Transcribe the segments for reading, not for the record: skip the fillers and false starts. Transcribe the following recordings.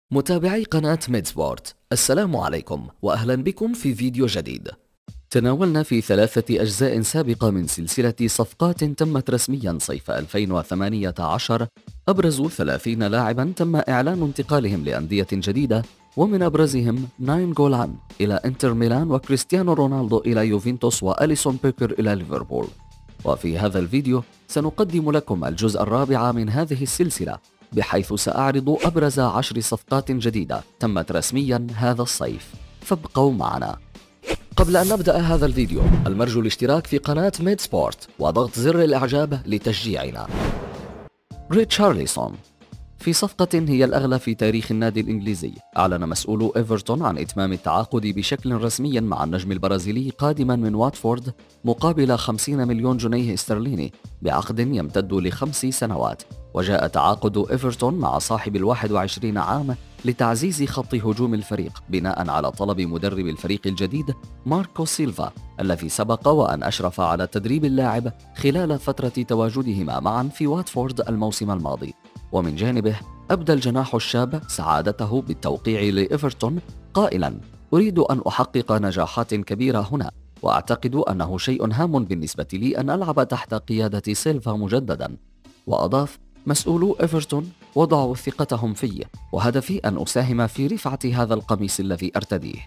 متابعي قناة ميد سبورت، السلام عليكم وأهلا بكم في فيديو جديد. تناولنا في 3 أجزاء سابقة من سلسلة صفقات تمت رسميا صيف 2018 أبرز 30 لاعبا تم إعلان انتقالهم لأندية جديدة، ومن أبرزهم ناين جولان إلى إنتر ميلان، وكريستيانو رونالدو إلى يوفنتوس، وأليسون بيكر إلى ليفربول. وفي هذا الفيديو سنقدم لكم الجزء الرابع من هذه السلسلة، بحيث سأعرض أبرز 10 صفقات جديدة تمت رسميا هذا الصيف، فابقوا معنا. قبل أن نبدأ هذا الفيديو المرجو الاشتراك في قناة ميد سبورت وضغط زر الإعجاب لتشجيعنا. ريتشارليسون في صفقة هي الأغلى في تاريخ النادي الإنجليزي، أعلن مسؤولو إيفرتون عن إتمام التعاقد بشكل رسمي مع النجم البرازيلي قادما من واتفورد مقابل 50 مليون جنيه استرليني بعقد يمتد ل5 سنوات. وجاء تعاقد إيفرتون مع صاحب 21 عام لتعزيز خط هجوم الفريق بناء على طلب مدرب الفريق الجديد ماركو سيلفا، الذي سبق وأن أشرف على تدريب اللاعب خلال فترة تواجدهما معا في واتفورد الموسم الماضي. ومن جانبه أبدى الجناح الشاب سعادته بالتوقيع لإيفرتون قائلا: أريد أن أحقق نجاحات كبيرة هنا، وأعتقد أنه شيء هام بالنسبة لي أن ألعب تحت قيادة سيلفا مجددا. وأضاف: مسؤولو إيفرتون وضعوا ثقتهم في، وهدفي أن أساهم في رفعة هذا القميص الذي أرتديه.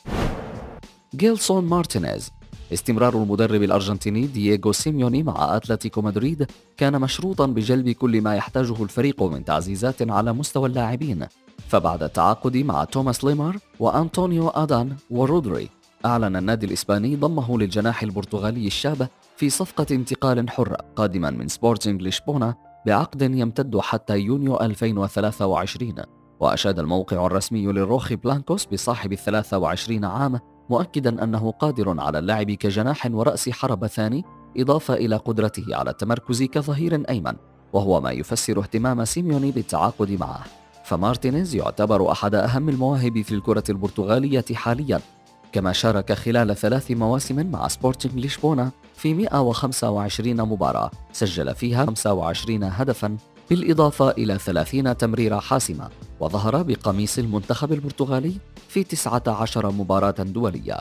جيلسون مارتينيز استمرار المدرب الأرجنتيني دييغو سيميوني مع أتلتيكو مدريد كان مشروطا بجلب كل ما يحتاجه الفريق من تعزيزات على مستوى اللاعبين، فبعد التعاقد مع توماس ليمار وأنطونيو آدان ورودري، أعلن النادي الإسباني ضمه للجناح البرتغالي الشاب في صفقة انتقال حر قادما من سبورتينغ لشبونة بعقد يمتد حتى يونيو 2023. وأشاد الموقع الرسمي للروخي بلانكوس بصاحب 23 عام، مؤكدا أنه قادر على اللعب كجناح ورأس حربة ثاني، إضافة إلى قدرته على التمركز كظهير أيمن، وهو ما يفسر اهتمام سيميوني بالتعاقد معه. فمارتينيز يعتبر أحد أهم المواهب في الكرة البرتغالية حاليا، كما شارك خلال 3 مواسم مع سبورتينغ لشبونة في 125 مباراة سجل فيها 25 هدفا، بالإضافة إلى 30 تمريرة حاسمة، وظهر بقميص المنتخب البرتغالي في 19 مباراة دولية.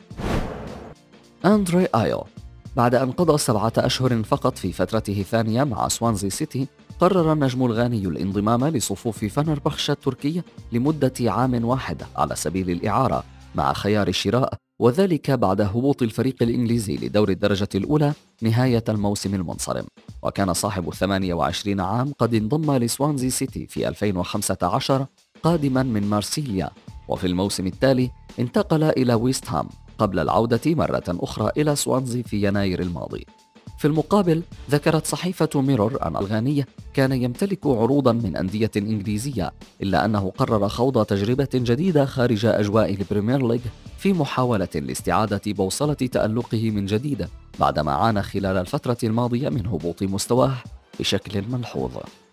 أندري آيو بعد أن قضى 7 أشهر فقط في فترته الثانية مع سوانزي سيتي، قرر النجم الغاني الانضمام لصفوف فنربخشة التركي لمدة عام واحد على سبيل الإعارة مع خيار الشراء، وذلك بعد هبوط الفريق الإنجليزي لدور الدرجة الأولى نهاية الموسم المنصرم. وكان صاحب 28 عام قد انضم لسوانزي سيتي في 2015 قادما من مارسيليا، وفي الموسم التالي انتقل إلى ويست هام قبل العودة مرة أخرى إلى سوانزي في يناير الماضي. في المقابل ذكرت صحيفة ميرور أن الغاني كان يمتلك عروضا من أندية إنجليزية، إلا أنه قرر خوض تجربة جديدة خارج أجواء البريمير ليج في محاولة لاستعادة بوصلة تألقه من جديد بعدما عانى خلال الفترة الماضية من هبوط مستواه بشكل ملحوظ.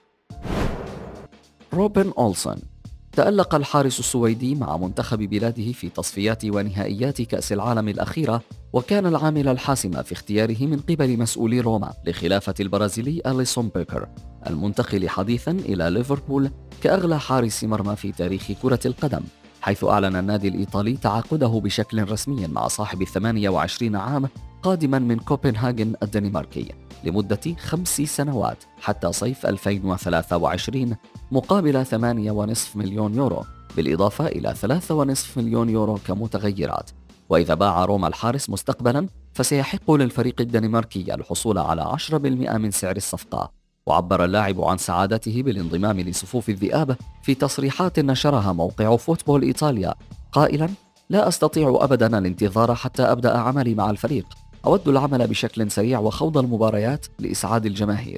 روبن أولسون تألق الحارس السويدي مع منتخب بلاده في تصفيات ونهائيات كأس العالم الأخيرة، وكان العامل الحاسم في اختياره من قبل مسؤولي روما لخلافة البرازيلي أليسون بيكر المنتقل حديثا إلى ليفربول كأغلى حارس مرمى في تاريخ كرة القدم، حيث أعلن النادي الإيطالي تعاقده بشكل رسمي مع صاحب 28 عام قادما من كوبنهاغن الدنماركي لمدة 5 سنوات حتى صيف 2023 مقابل 8.5 مليون يورو، بالإضافة إلى 3.5 مليون يورو كمتغيرات. وإذا باع روما الحارس مستقبلا فسيحق للفريق الدنماركي الحصول على 10% من سعر الصفقة. وعبر اللاعب عن سعادته بالانضمام لصفوف الذئاب في تصريحات نشرها موقع فوتبول إيطاليا قائلا: لا أستطيع أبدا الانتظار حتى أبدأ عملي مع الفريق، أود العمل بشكل سريع وخوض المباريات لإسعاد الجماهير.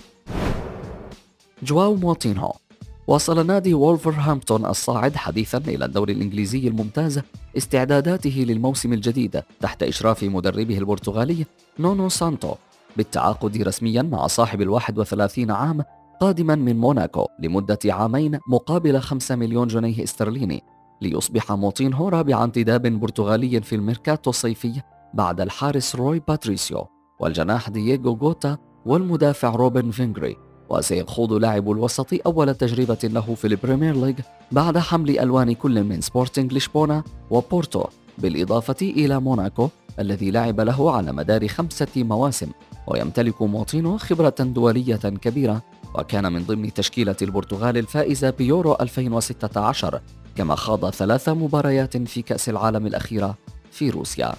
جواو موتينهو واصل نادي وولفرهامبتون الصاعد حديثا إلى الدوري الإنجليزي الممتاز استعداداته للموسم الجديد تحت إشراف مدربه البرتغالي نونو سانتو بالتعاقد رسميا مع صاحب 31 عام قادما من موناكو لمدة عامين مقابل 5 مليون جنيه استرليني، ليصبح موتينهو رابع انتداب برتغالي في الميركاتو الصيفي بعد الحارس روي باتريسيو والجناح دييغو غوتا والمدافع روبن فينغري، وسيخوض لاعب الوسط أول تجربة له في البريمير ليج بعد حمل ألوان كل من سبورتينغ لشبونة وبورتو، بالإضافة إلى موناكو الذي لعب له على مدار 5 مواسم. ويمتلك موطينو خبرة دولية كبيرة، وكان من ضمن تشكيلة البرتغال الفائزة بيورو 2016، كما خاض 3 مباريات في كأس العالم الأخيرة في روسيا.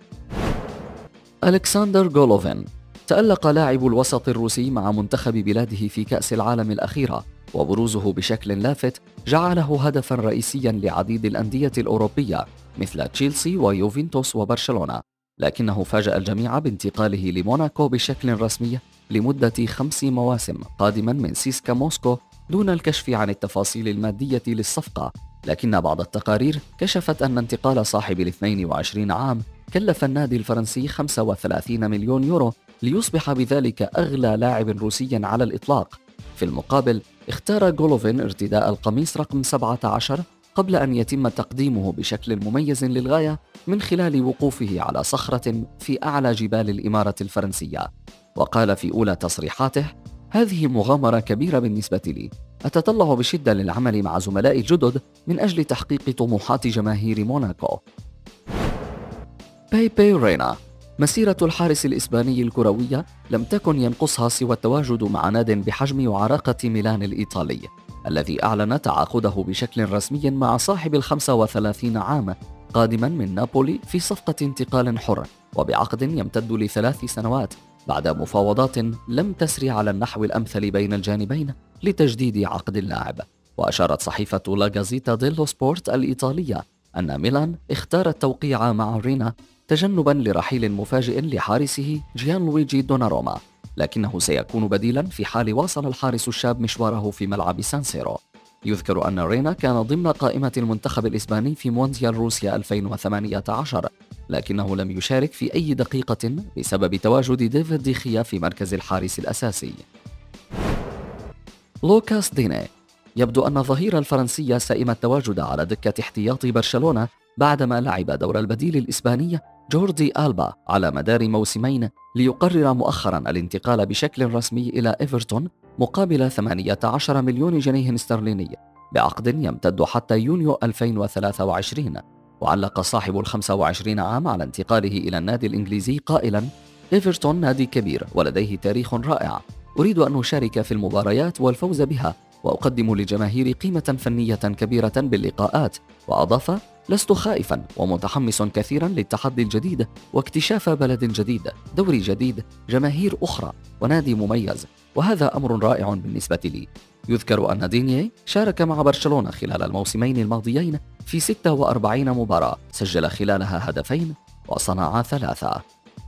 ألكسندر غولوفين تألق لاعب الوسط الروسي مع منتخب بلاده في كأس العالم الأخيرة، وبروزه بشكل لافت جعله هدفا رئيسيا لعديد الأندية الأوروبية مثل تشيلسي ويوفنتوس وبرشلونة، لكنه فاجأ الجميع بانتقاله لموناكو بشكل رسمي لمدة 5 مواسم قادما من سيسكا موسكو دون الكشف عن التفاصيل المادية للصفقة. لكن بعض التقارير كشفت أن انتقال صاحب 22 عام كلف النادي الفرنسي 35 مليون يورو ليصبح بذلك أغلى لاعب روسي على الإطلاق. في المقابل اختار غولوفين ارتداء القميص رقم 17 قبل أن يتم تقديمه بشكل مميز للغاية من خلال وقوفه على صخرة في أعلى جبال الإمارة الفرنسية. وقال في أولى تصريحاته: هذه مغامرة كبيرة بالنسبة لي، أتطلع بشدة للعمل مع زملائي الجدد من أجل تحقيق طموحات جماهير موناكو. بيبي رينا. مسيرة الحارس الإسباني الكروية لم تكن ينقصها سوى التواجد مع ناد بحجم وعراقة ميلان الإيطالي، الذي أعلن تعاقده بشكل رسمي مع صاحب 35 عام قادما من نابولي في صفقة انتقال حر وبعقد يمتد ل3 سنوات، بعد مفاوضات لم تسري على النحو الأمثل بين الجانبين لتجديد عقد اللاعب. وأشارت صحيفة لا غازيتا ديلو سبورت الإيطالية أن ميلان اختار التوقيع مع رينا تجنبا لرحيل مفاجئ لحارسه جيان لويجي دوناروما، لكنه سيكون بديلا في حال واصل الحارس الشاب مشواره في ملعب سان سيرو. يذكر أن رينا كان ضمن قائمة المنتخب الإسباني في مونديال روسيا 2018، لكنه لم يشارك في أي دقيقة بسبب تواجد ديفيد ديخيا في مركز الحارس الأساسي. لوكاس ديني. يبدو أن الظهير الفرنسي سئم التواجد على دكة احتياط برشلونة بعدما لعب دور البديل الإسباني جوردي ألبا على مدار موسمين، ليقرر مؤخرا الانتقال بشكل رسمي إلى إيفرتون مقابل 18 مليون جنيه استرليني بعقد يمتد حتى يونيو 2023. وعلق صاحب 25 عام على انتقاله إلى النادي الإنجليزي قائلا: إيفرتون نادي كبير ولديه تاريخ رائع، أريد أن أشارك في المباريات والفوز بها، وأقدم لجماهير قيمة فنية كبيرة باللقاءات. وأضاف: لست خائفا ومتحمس كثيرا للتحدي الجديد واكتشاف بلد جديد، دوري جديد، جماهير أخرى ونادي مميز، وهذا أمر رائع بالنسبة لي. يذكر أن دينيي شارك مع برشلونة خلال الموسمين الماضيين في 46 مباراة، سجل خلالها 2 وصنع 3.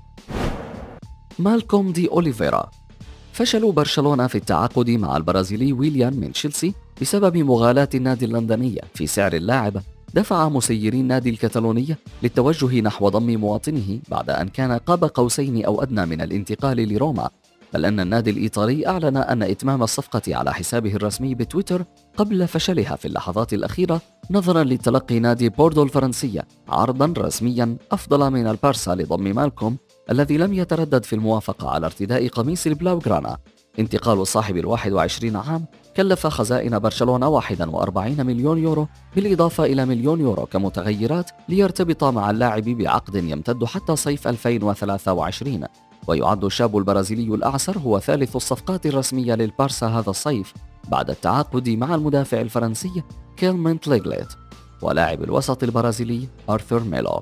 مالكوم دي أوليفيرا. فشل برشلونة في التعاقد مع البرازيلي ويليان من تشيلسي بسبب مغالاة النادي اللندني في سعر اللاعب دفع مسيري النادي الكتالوني للتوجه نحو ضم مواطنه بعد أن كان قاب قوسين أو أدنى من الانتقال لروما، بل أن النادي الإيطالي أعلن أن إتمام الصفقة على حسابه الرسمي بتويتر قبل فشلها في اللحظات الأخيرة نظرا لتلقي نادي بوردو الفرنسي عرضا رسميا أفضل من البارسا لضم مالكوم الذي لم يتردد في الموافقة على ارتداء قميص البلاوغرانا. انتقال صاحب 21 عام كلف خزائن برشلونة 41 مليون يورو بالإضافة إلى مليون يورو كمتغيرات ليرتبط مع اللاعب بعقد يمتد حتى صيف 2023. ويعد الشاب البرازيلي الأعسر هو ثالث الصفقات الرسمية للبارسا هذا الصيف بعد التعاقد مع المدافع الفرنسي كيلمنت ليغليت ولاعب الوسط البرازيلي آرثور ميلو.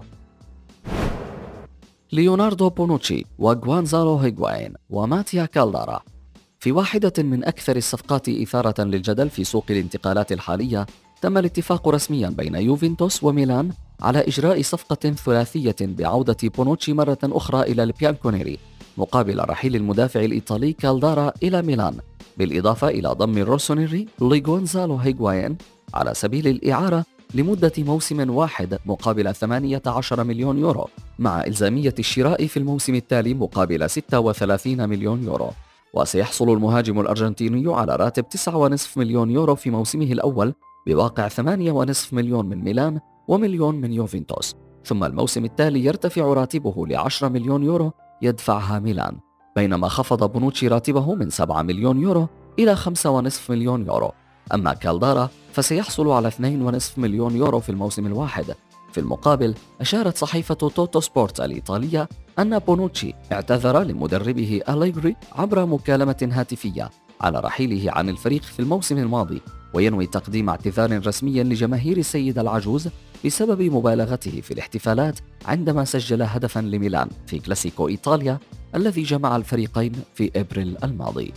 ليوناردو بونوتشي وغوانزالو هيغواين وماتيا كالدارا. في واحدة من أكثر الصفقات إثارة للجدل في سوق الانتقالات الحالية، تم الاتفاق رسميا بين يوفنتوس وميلان على إجراء صفقة ثلاثية بعودة بونوتشي مرة أخرى إلى البيانكونيري مقابل رحيل المدافع الإيطالي كالدارا إلى ميلان، بالإضافة إلى ضم الروسونيري لغونزالو هيغواين على سبيل الإعارة لمدة موسم واحد مقابل 18 مليون يورو، مع إلزامية الشراء في الموسم التالي مقابل 36 مليون يورو. وسيحصل المهاجم الأرجنتيني على راتب 9.5 مليون يورو في موسمه الأول بواقع 8.5 مليون من ميلان ومليون من يوفنتوس، ثم الموسم التالي يرتفع راتبه ل10 مليون يورو يدفعها ميلان، بينما خفض بونوتشي راتبه من 7 مليون يورو إلى 5.5 مليون يورو. أما كالدارا فسيحصل على 2.5 مليون يورو في الموسم الواحد. في المقابل أشارت صحيفة توتو سبورت الإيطالية أن بونوتشي اعتذر لمدربه أليغري عبر مكالمة هاتفية على رحيله عن الفريق في الموسم الماضي، وينوي تقديم اعتذار رسمي لجماهير السيد العجوز بسبب مبالغته في الاحتفالات عندما سجل هدفا لميلان في كلاسيكو إيطاليا الذي جمع الفريقين في أبريل الماضي.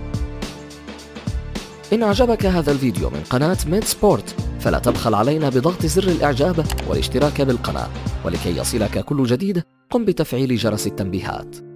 إن أعجبك هذا الفيديو من قناة ميد سبورت فلا تبخل علينا بضغط زر الإعجاب والاشتراك بالقناة، ولكي يصلك كل جديد قم بتفعيل جرس التنبيهات.